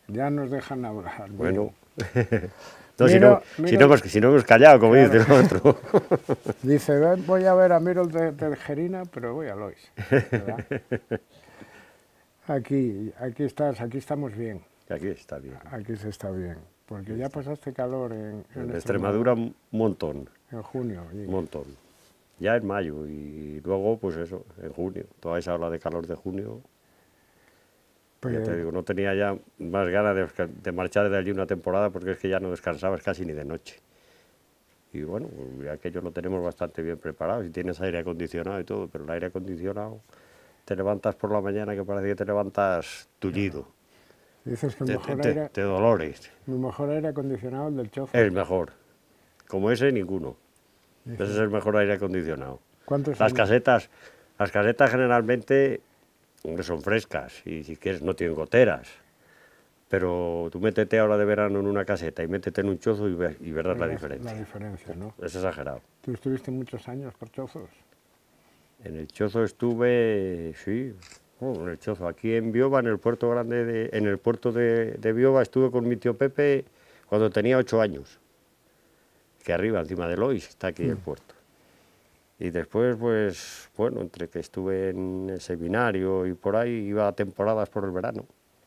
ya nos dejan hablar. Bueno, no, miro, si no hemos callado, como claro. Dice el otro. Dice, voy a ver a Miro de Gerina, pero voy a Lois. ¿Verdad? Aquí estamos bien. Aquí está bien. Aquí se está bien, porque ya pasaste calor en Extremadura un montón. En junio. Un montón. Ya en mayo y luego, pues eso, en junio. Toda esa ola de calor de junio. Pues ya te digo, no tenía ya más ganas de marchar de allí una temporada porque es que ya no descansabas casi ni de noche. Y bueno, pues aquello lo tenemos bastante bien preparado, si tienes aire acondicionado y todo, pero el aire acondicionado te levantas por la mañana que parece que te levantas tullido. Dices que de dolores. Mi mejor aire acondicionado es el del chofer. El mejor. Como ese, ninguno. Ese es el mejor aire acondicionado. Las casetas generalmente son frescas y si quieres no tienen goteras. Pero tú métete ahora de verano en una caseta y métete en un chozo y verás la diferencia. La diferencia, ¿no? Es exagerado. ¿Tú estuviste muchos años por chozos? En el chozo estuve, sí, en el chozo. Aquí en Biova, en el puerto grande, en el puerto de Biova, estuve con mi tío Pepe cuando tenía 8 años. Que arriba, encima de Lois, está aquí el puerto. Y después, pues, bueno, entre que estuve en el seminario y por ahí, iba a temporadas por el verano.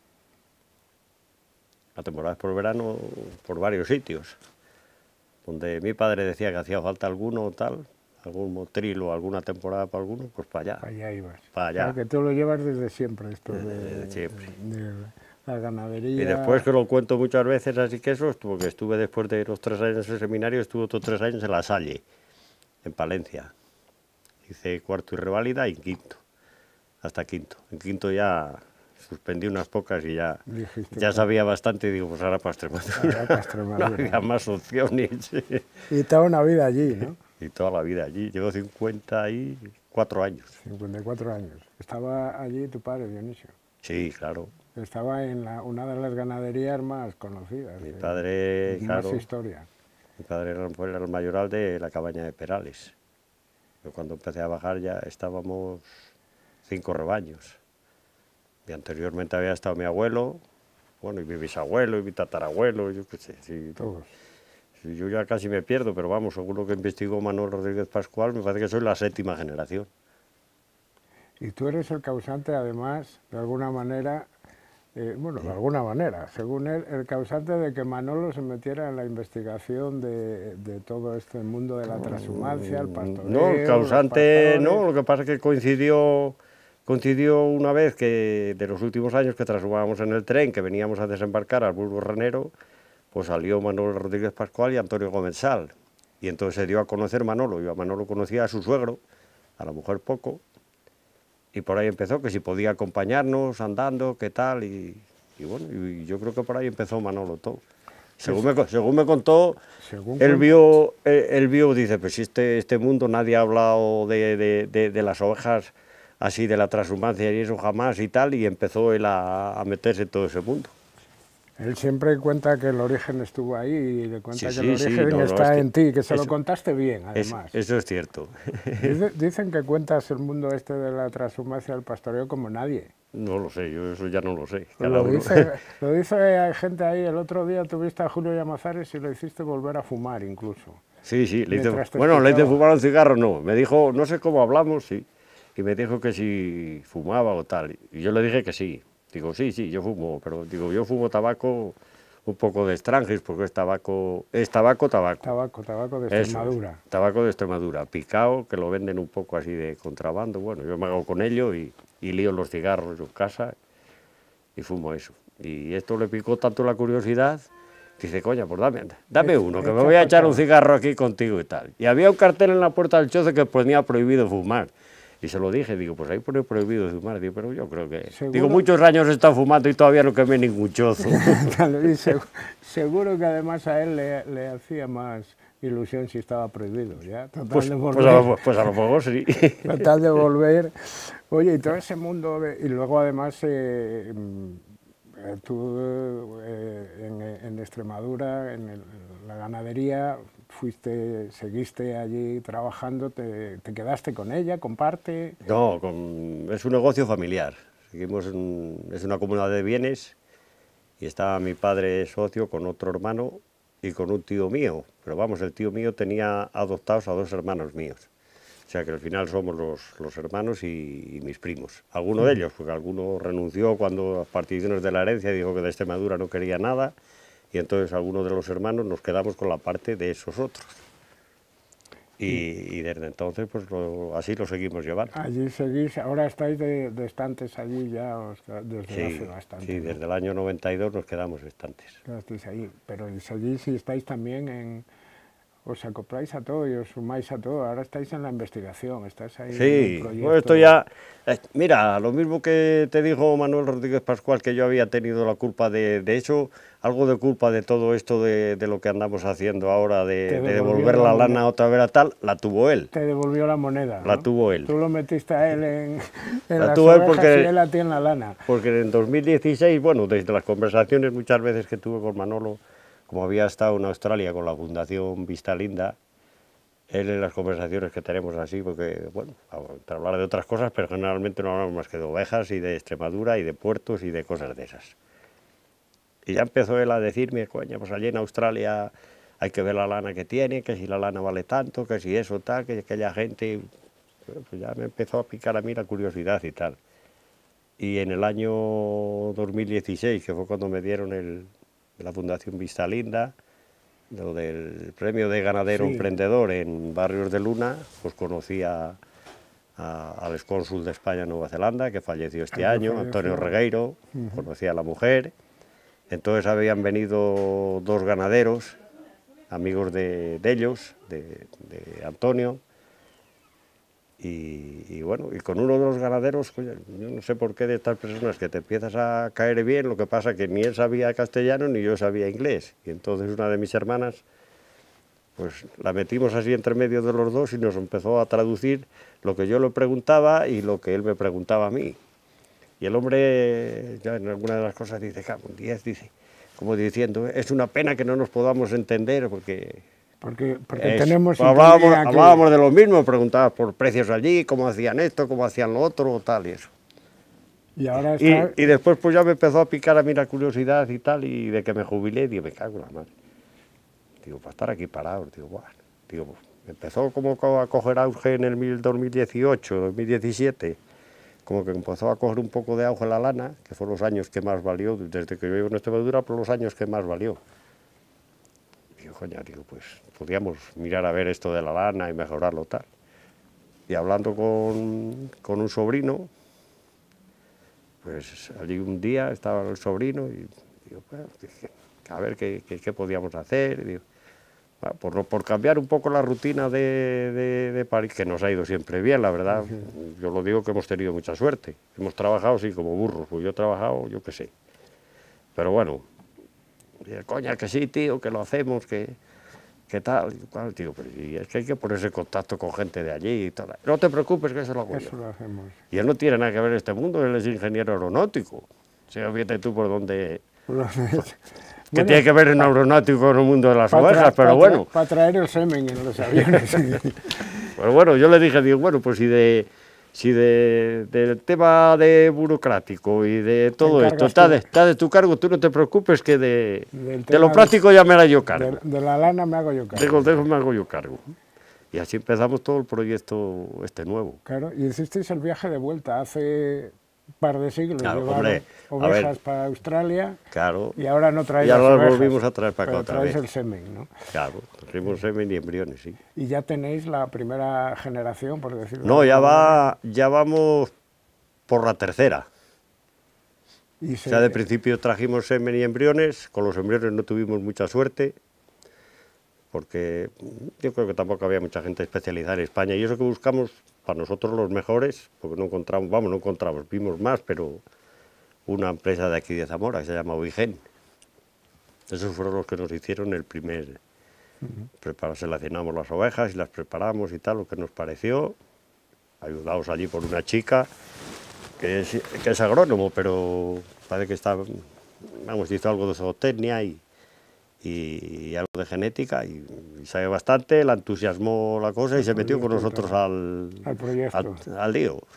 A temporadas por el verano, por varios sitios. Donde mi padre decía que hacía falta alguno o tal, algún motril o alguna temporada para alguno, pues para allá. Para allá ibas. Para allá. Claro, que tú lo llevas desde siempre, esto desde siempre. De la ganadería. Y después, que lo cuento muchas veces, así que eso, porque estuve después de los 3 años en el seminario, estuve otros 3 años en La Salle, en Palencia. Hice cuarto y reválida y quinto, hasta quinto. En quinto ya suspendí unas pocas y ya sabía bastante y digo, pues ahora para Extremadura. No había más opciones. Y toda una vida allí, ¿no? Y toda la vida allí. Llevo 54 años. 54 años. ¿Estaba allí tu padre, Dionisio? Sí, claro. Estaba en una de las ganaderías más conocidas. Mi padre, claro. Más historia. Mi padre era el mayoral de la cabaña de Perales. Yo cuando empecé a bajar ya estábamos 5 rebaños. Y anteriormente había estado mi abuelo, bueno, y mi bisabuelo, y mi tatarabuelo, yo qué sé, sí, todos. Sí, yo ya casi me pierdo, pero vamos, seguro que investigó Manuel Rodríguez Pascual, me parece que soy la 7ª generación. Y tú eres el causante, además, de alguna manera, de alguna manera, según él, el causante de que Manolo se metiera en la investigación de todo este mundo de la transhumancia, el pastoreo... No, el causante no, lo que pasa es que coincidió una vez que de los últimos años que transhumábamos en el tren, que veníamos a desembarcar al Burgo Ranero, pues salió Manuel Rodríguez Pascual y Antonio Gómez Sal. Y entonces se dio a conocer Manolo, yo a Manolo conocía a su suegro, a la mujer poco, y por ahí empezó, que si podía acompañarnos andando, qué tal, y bueno, y yo creo que por ahí empezó Manolo todo. Según me contó, él vio, dice, pues si este mundo nadie ha hablado de las ovejas, así de la transhumancia y eso jamás y tal, y empezó él a meterse en todo ese mundo. Él siempre cuenta que el origen estuvo ahí y le cuenta que el origen está en ti, que se lo contaste bien, además. Eso es cierto. Dicen que cuentas el mundo este de la transhumancia del pastoreo como nadie. No lo sé, yo eso ya no lo sé. Lo dice gente ahí, el otro día tuviste a Julio Llamazares y le hiciste volver a fumar incluso. Sí, le hice fumar un cigarro, no. Me dijo, no sé cómo hablamos, sí, y me dijo que si fumaba o tal, y yo le dije que sí. Digo, sí, yo fumo, pero digo, yo fumo tabaco un poco de Strangis, porque es tabaco. Tabaco de Extremadura. Eso, tabaco de Extremadura, picado, que lo venden un poco así de contrabando. Bueno, yo me hago con ello y lío los cigarros en casa y fumo eso. Y esto le picó tanto la curiosidad, dice, coña, pues dame uno, que me voy a echar un cigarro aquí contigo y tal. Y había un cartel en la puerta del chozo que ponía prohibido fumar. Y se lo dije, digo, pues ahí pone prohibido fumar, digo, pero yo creo que... ¿Seguro? Digo, muchos años he estado fumando y todavía no quemé ningún chozo. Seguro que además a él le hacía más ilusión si estaba prohibido, ¿ya? Pues a lo mejor sí. Total de volver. Oye, y todo ese mundo... y luego además tú en Extremadura, en la ganadería... seguiste allí trabajando, te quedaste con ella, comparte... No, es un negocio familiar, es una comunidad de bienes y estaba mi padre socio con otro hermano y con un tío mío, pero vamos, el tío mío tenía adoptados a 2 hermanos míos. O sea que al final somos los hermanos y mis primos. Alguno de ellos, porque alguno renunció cuando las particiones de la herencia, dijo que de Extremadura no quería nada, y entonces algunos de los hermanos nos quedamos con la parte de esos otros. Y desde entonces, pues así lo seguimos llevando. Allí seguís, ahora estáis de estantes allí ya desde Sí, hace bastante. sí, ¿no? desde el año 92 nos quedamos estantes. Ya estáis ahí, pero allí sí estáis también os acopláis a todo y os sumáis a todo. Ahora estáis en la investigación, estáis ahí en Sí, el proyecto. bueno, esto ya... mira, lo mismo que te dijo Manuel Rodríguez Pascual, que yo había tenido la culpa de hecho, algo de culpa de todo esto de lo que andamos haciendo ahora, de devolver la lana otra vez a tal, la tuvo él. Te devolvió la moneda, ¿no? La tuvo él. Tú lo metiste a él en la las tuvo él ovejas porque, y él a ti en la lana. Porque en 2016, bueno, desde las conversaciones muchas veces que tuve con Manolo, como había estado en Australia con la Fundación Vista Linda, él en las conversaciones que tenemos así, porque, bueno, para hablar de otras cosas, pero generalmente no hablamos más que de ovejas y de Extremadura y de puertos y de cosas de esas. Y ya empezó él a decirme, coño, pues allí en Australia hay que ver la lana que tiene, que si la lana vale tanto, que si eso tal, que aquella gente... Pues ya me empezó a picar a mí la curiosidad y tal. Y en el año 2016, que fue cuando me dieron la Fundación Vista Linda, lo del premio de ganadero emprendedor en Barrios de Luna, pues conocí al excónsul de España en Nueva Zelanda, que falleció este año, Antonio Regueiro, conocí a la mujer. Entonces habían venido 2 ganaderos, amigos de ellos, de Antonio, y bueno, y con uno de los ganaderos, coño, yo no sé por qué de estas personas que te empiezas a caer bien, lo que pasa que ni él sabía castellano ni yo sabía inglés, y entonces una de mis hermanas, pues la metimos así entre medio de los dos y nos empezó a traducir lo que yo le preguntaba y lo que él me preguntaba a mí. Y el hombre, ya en alguna de las cosas dice, un 10, dice, como diciendo, es una pena que no nos podamos entender, porque tenemos... Hablábamos de lo mismo, preguntaba por precios allí, cómo hacían esto, cómo hacían lo otro, tal y eso. Y, ahora y después pues ya me empezó a picar a mí la curiosidad y tal, y de que me jubilé, digo, me cago en la madre. Digo, para estar aquí parado, digo, bueno, digo, pues, empezó como a coger auge en el 2018, 2017, como que empezó a coger un poco de auge la lana, que fueron los años que más valió, desde que yo vivo en Extremadura, por los años que más valió. Digo, coño, digo, pues podíamos mirar a ver esto de la lana y mejorarlo tal. Y hablando con un sobrino, pues allí un día estaba el sobrino y digo, bueno, a ver qué podíamos hacer. Y digo, bueno, por cambiar un poco la rutina de París, que nos ha ido siempre bien, la verdad. Yo lo digo que hemos tenido mucha suerte. Hemos trabajado, sí, como burros, pues yo he trabajado, yo qué sé. Pero bueno, coña, que sí, tío, que lo hacemos, que tal, tío, pero y es que hay que ponerse en contacto con gente de allí y tal. No te preocupes, que eso lo hago yo. Lo hacemos. Y él no tiene nada que ver en este mundo, él es ingeniero aeronáutico. O sea, fíjate tú por dónde... que tiene que ver un aeronáutico en el mundo de las ovejas, pero bueno. Para traer el semen en los aviones. Pero bueno, yo le dije, digo, bueno, pues si del tema de burocrático y de todo esto está de tu cargo, tú no te preocupes, que de lo práctico ya me haré yo cargo. De la lana me hago yo cargo. De eso me hago yo cargo. Y así empezamos todo el proyecto nuevo. Claro, y hicisteis el viaje de vuelta hace un par de siglos, claro, llevaron ovejas para Australia, claro, y ahora no traéis las ovejas. Y ahora las volvimos a traer para acá otra vez. Traéis el semen, ¿no? Claro, trajimos semen y embriones, sí. Y ya tenéis la primera generación, por decirlo. No, ya vamos por la tercera. O sea, de principio trajimos semen y embriones, con los embriones no tuvimos mucha suerte, porque yo creo que tampoco había mucha gente especializada en España, y eso que buscamos para nosotros los mejores, porque no encontramos, vimos más, pero una empresa de aquí de Zamora que se llama Oigen. Esos fueron los que nos hicieron el primer... Seleccionamos las ovejas y las preparamos y tal, lo que nos pareció, ayudados allí por una chica que es agrónomo, pero parece que está, hizo algo de zootecnia y algo de genética y sabe bastante, la entusiasmó la cosa y se metió con nosotros al lío.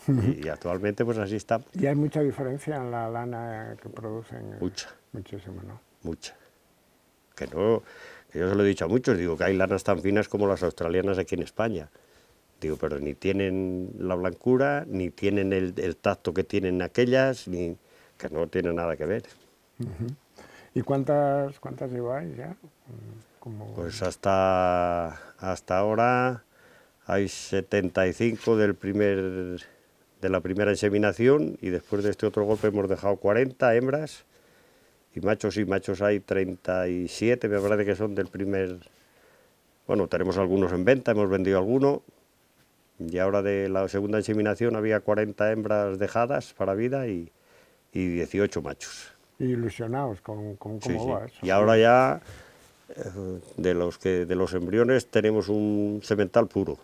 Y actualmente pues así estamos. ¿Y hay mucha diferencia en la lana que producen? Mucha. Muchísimo, ¿no? Mucha. Que no, que yo se lo he dicho a muchos, digo que hay lanas tan finas como las australianas aquí en España. Digo, pero ni tienen la blancura, ni tienen el tacto que tienen aquellas, ni que no tiene nada que ver. ¿Y cuántas lleváis ya? Pues hasta ahora hay 75 de la primera inseminación, y después de este otro golpe hemos dejado 40 hembras, y machos hay 37, me parece que son del primer... Bueno, tenemos algunos en venta, hemos vendido alguno, y ahora de la segunda inseminación había 40 hembras dejadas para vida y 18 machos. Ilusionados con cómo Sí, sí. va eso. Y ahora ya, de los embriones, tenemos un semental puro.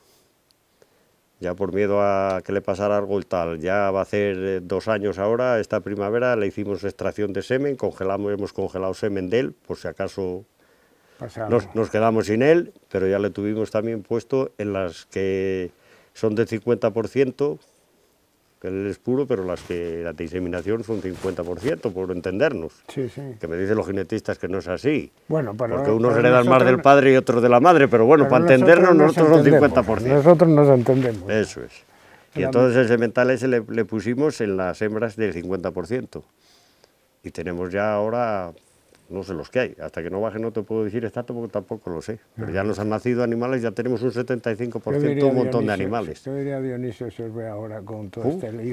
Ya por miedo a que le pasara algo y tal, ya va a hacer 2 años ahora, esta primavera le hicimos extracción de semen, hemos congelado semen de él, por si acaso nos quedamos sin él, pero ya le tuvimos también puesto en las que son del 50%, que él es puro, pero las de inseminación son 50%, por entendernos. Sí, sí. Que me dicen los genetistas que no es así. Bueno, porque unos heredan más del padre y otros de la madre, pero bueno, para entendernos, nosotros son 50%. Nosotros nos entendemos. Eso es. Y entonces el semental ese le pusimos en las hembras del 50%. Y tenemos ya ahora, no sé los que hay, hasta que no baje no te puedo decir exacto porque tampoco lo sé. Pero ya nos han nacido animales, ya tenemos un 75%, un montón de animales. Yo diría Dionisio si os ve ahora con todo este lío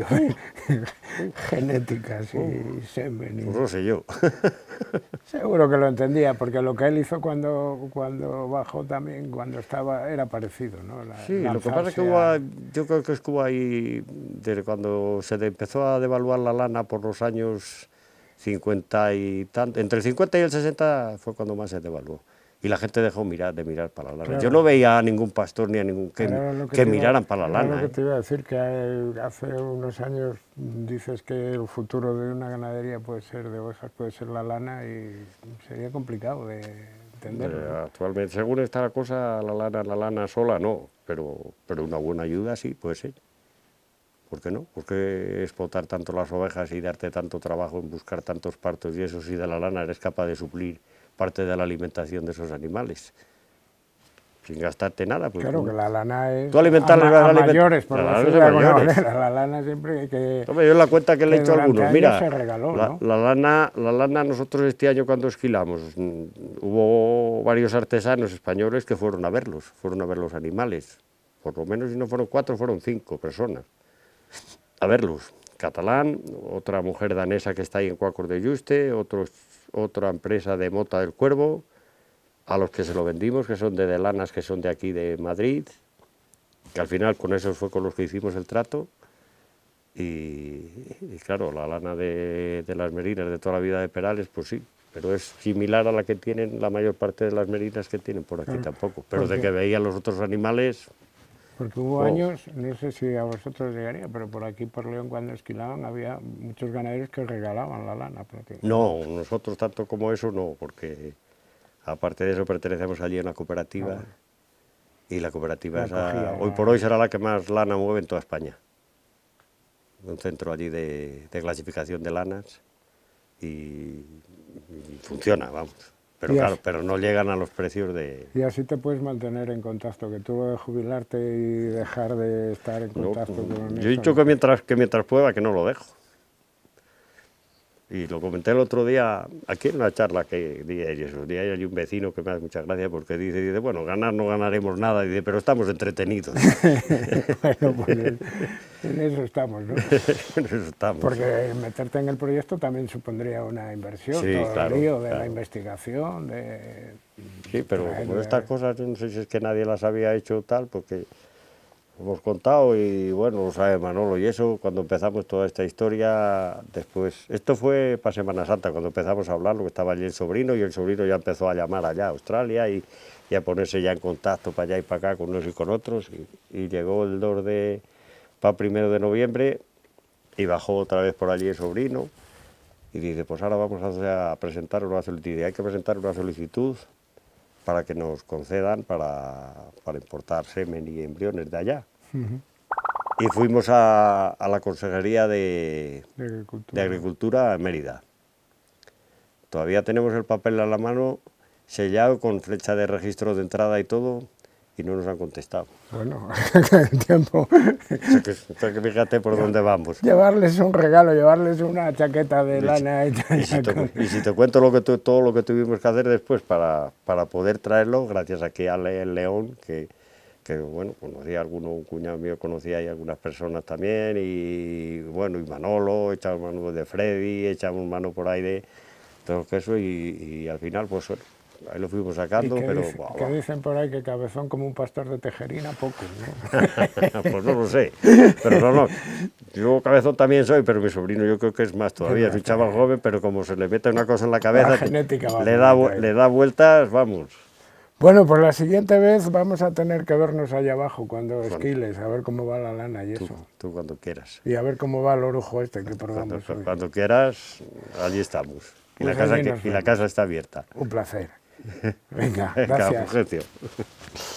genéticas y semen. Pues no sé yo. Seguro que lo entendía, porque lo que él hizo cuando bajó también, cuando estaba, era parecido, ¿no? Sí, lo que pasa es que yo creo que estuvo ahí, desde cuando se empezó a devaluar la lana por los años 50 y tanto, entre el 50 y el 60 fue cuando más se devaluó. Y la gente dejó de mirar para la lana. Claro. Yo no veía a ningún pastor ni a ningún que miraran para la lana. Lo que te iba a decir, que hace unos años dices que el futuro de una ganadería puede ser de ovejas, puede ser la lana, y sería complicado de entenderlo. Actualmente, según está la cosa, la lana sola no, pero una buena ayuda sí puede ser. ¿Por qué no? ¿Por qué explotar tanto las ovejas y darte tanto trabajo en buscar tantos partos y eso si de la lana eres capaz de suplir parte de la alimentación de esos animales? Sin gastarte nada. Pues, claro, que la lana es tú alimentarles a mayores, por decirlo de alguna manera. La lana siempre hay que... Hombre, yo en la cuenta que le he hecho a algunos, mira, se regaló, ¿no? la lana nosotros este año cuando esquilamos, hubo varios artesanos españoles que fueron a ver los animales. Por lo menos si no fueron 4, fueron 5 personas. A verlos, catalán, otra mujer danesa que está ahí en Cuacos de Yuste, otra empresa de Mota del Cuervo, a los que se lo vendimos, que son de lanas, que son de aquí de Madrid, que al final con esos fue con los que hicimos el trato, y claro, la lana de las merinas de toda la vida de Perales, pues sí, pero es similar a la que tienen la mayor parte de las merinas que tienen por aquí tampoco, pero de que veían los otros animales... Porque hubo años, no sé si a vosotros llegaría, pero por aquí, por León, cuando esquilaban, había muchos ganaderos que regalaban la lana. No, nosotros tanto como eso no, porque aparte de eso pertenecemos allí a una cooperativa, y la cooperativa hoy por hoy será la que más lana mueve en toda España. Un centro allí de clasificación de lanas, y funciona, vamos. Pero claro, pero no llegan a los precios de... Y así te puedes mantener en contacto, que tú de jubilarte y dejar de estar en contacto con... Yo he dicho que mientras pueda, que no lo dejo. Y lo comenté el otro día, aquí en una charla que di esos días, hay un vecino que me hace muchas gracias porque dice, bueno, ganar no ganaremos nada, dice, pero estamos entretenidos. Bueno, pues en eso estamos, ¿no? En eso estamos. Porque meterte en el proyecto también supondría una inversión, sí, todo claro, el lío de claro. la investigación, Sí, pero como estas cosas, yo no sé si es que nadie las había hecho tal, porque... hemos contado y bueno, lo sabe Manolo y eso, cuando empezamos toda esta historia, después, esto fue para Semana Santa, cuando empezamos a hablar, lo que estaba allí el sobrino, y el sobrino ya empezó a llamar allá a Australia y a ponerse ya en contacto para allá y para acá con unos y con otros, y llegó el 1 de noviembre y bajó otra vez por allí el sobrino y dice, pues ahora vamos a presentar una solicitud, hay que presentar una solicitud para que nos concedan para importar semen y embriones de allá. y fuimos a la Consejería de Agricultura en Mérida. Todavía tenemos el papel a la mano, sellado con flecha de registro de entrada y todo, y no nos han contestado. Bueno, el tiempo. O sea que fíjate por dónde vamos. Llevarles un regalo, llevarles una chaqueta de lana. Y si te cuento todo lo que tuvimos que hacer después para poder traerlo, gracias a que Ale el León, que bueno, conocía a alguno, un cuñado mío conocía ahí algunas personas también, y bueno, y Manolo, echamos mano de Freddy, echamos mano por ahí de todo eso, y al final, pues ahí lo fuimos sacando, pero... Que dicen por ahí que cabezón como un pastor de tejerina, poco, ¿no? Pues no lo sé, pero no. Yo cabezón también soy, pero mi sobrino yo creo que es más todavía, es un chaval joven, pero como se le mete una cosa en la cabeza, le da vueltas, vamos. Bueno, pues la siguiente vez vamos a tener que vernos allá abajo cuando esquiles, a ver cómo va la lana y eso. Tú cuando quieras. Y a ver cómo va el orujo este que probamos hoy. Cuando quieras, allí estamos. Y, Pues la casa está abierta. Un placer. Venga, gracias. Fulgencio.